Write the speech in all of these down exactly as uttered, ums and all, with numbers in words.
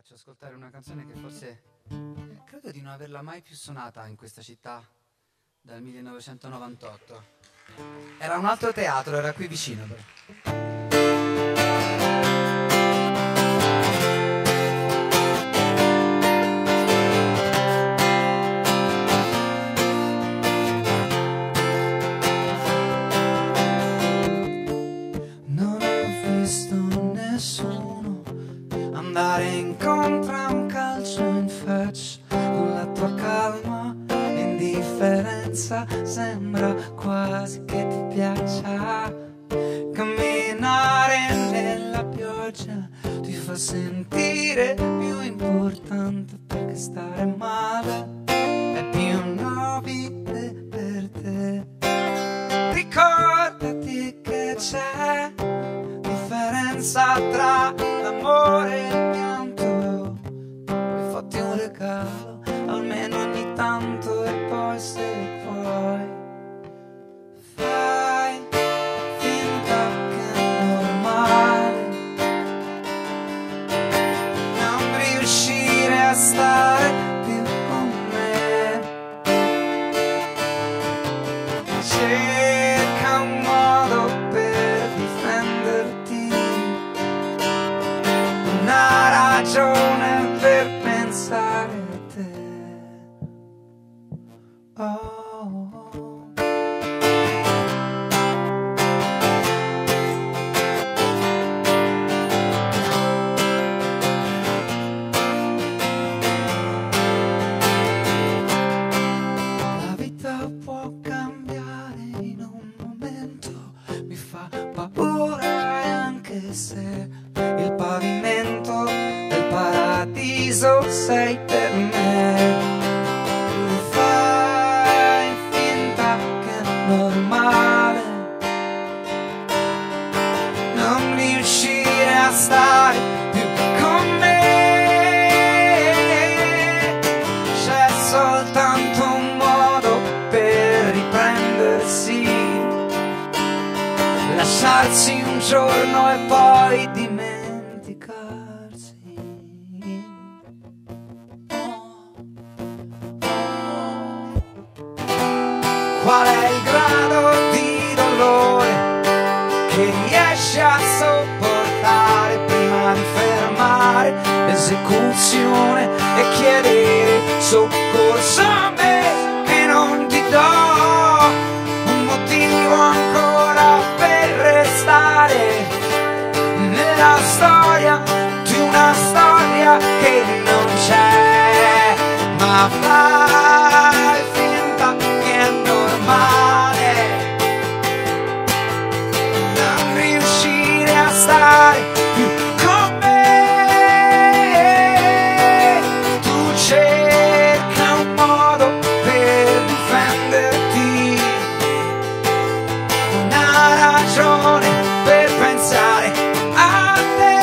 faccio ascoltare una canzone che forse credo di non averla mai più suonata in questa città dal millenovecentonovantotto. Era un altro teatro, era qui vicino però. Andare incontro a un calcio in faccia, con la tua calma e indifferenza sembra quasi che ti piaccia. Camminare nella pioggia ti fa sentire più importante, perché stare male è più nobile per te. Ricordati che c'è differenza tra l'amore e il pianto, poi fatti un regalo almeno ogni tanto, e poi se puoi fai finta che è normale non riuscire a stare più con me. Cerca un modo per difenderti, una ragione per pensare a te. Oh. La vita può cambiare in un momento, mi fa paura, e anche se il pavimento del paradiso sei per me, tu fai finta che è normale non riuscire a stare più con me. C'è soltanto un modo per riprendersi, lasciarsi un giorno e poi dimenticarsi. Qual è il grado di dolore che riesci a sopportare prima di fermare l'esecuzione e chiedere soccorso a me, che non ti do un motivo ancora per restare nella storia di una storia che non c'è, ma fai finta che è normale non riuscire a stare più con me. Tu cerca un modo per difenderti, una ragione per pensare a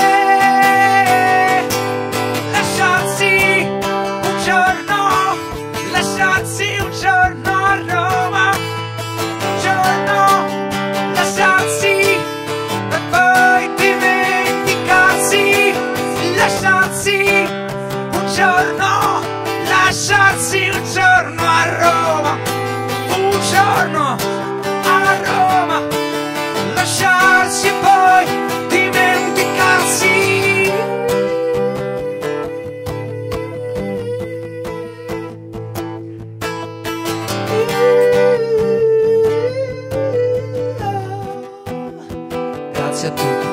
te. Lasciarsi un giorno, lasciarsi un giorno a Roma, un giorno lasciarsi e poi dimenticarsi. Lasciarsi un giorno, lasciarsi un giorno a Roma, un giorno a Roma, lasciarsi e poi dimenticarsi. Grazie a tutti.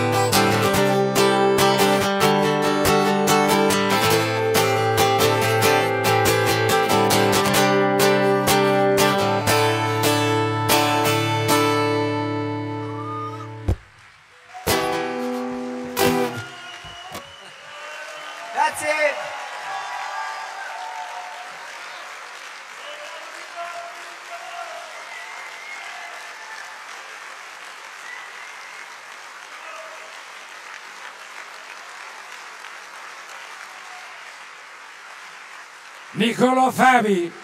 Grazie. Niccolò Fabi.